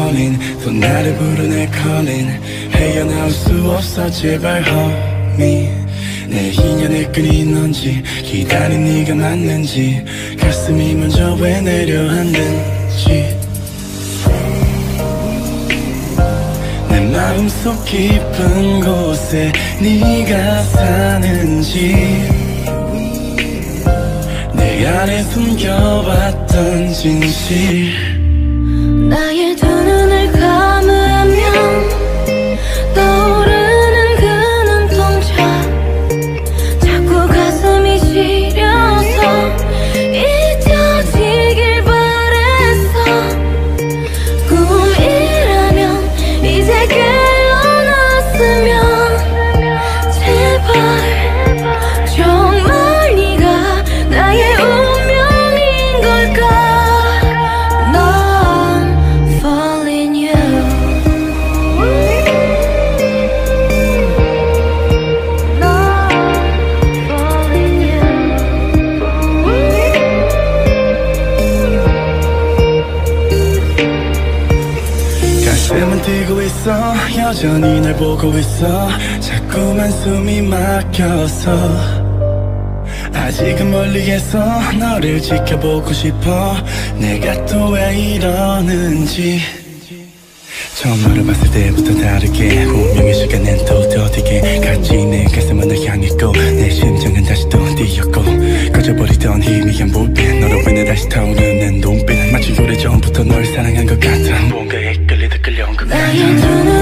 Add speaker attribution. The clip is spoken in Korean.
Speaker 1: falling 또 나를 부르네 calling 헤어나올 수 없어 제발 homie 내 인연의 끈이 넌지 기다린 네가 맞는지 가슴이 먼저 왜 내려앉는지 내 마음속 깊은 곳에 네가 사는지 내 안에 숨겨왔던 진실
Speaker 2: 나의 두 눈을 감으면 떠오르는 그 눈동자 자꾸 가슴이 시려서 잊혀지길 바랬어 꿈이라면 이제 깨어났으면 제발 정말 네가 나의 운명인 걸까
Speaker 1: 가슴은 뛰고 있어 여전히 날 보고 있어 자꾸만 숨이 막혀서 아직은 멀리에서 너를 지켜보고 싶어 내가 또 왜 이러는지 처음 너를 봤을 때부터 다르게 운명의 시간은 또 더디게 같이 내 가슴은 널 향했고 내 심장은 다시 또 뛰었고 꺼져버리던 희미한 불빛 너로 인해 다시 타오르는 눈빛 마치 오래전부터 널 사랑한 것 같아 뭔가에 끌리듯 끌려온 것 같아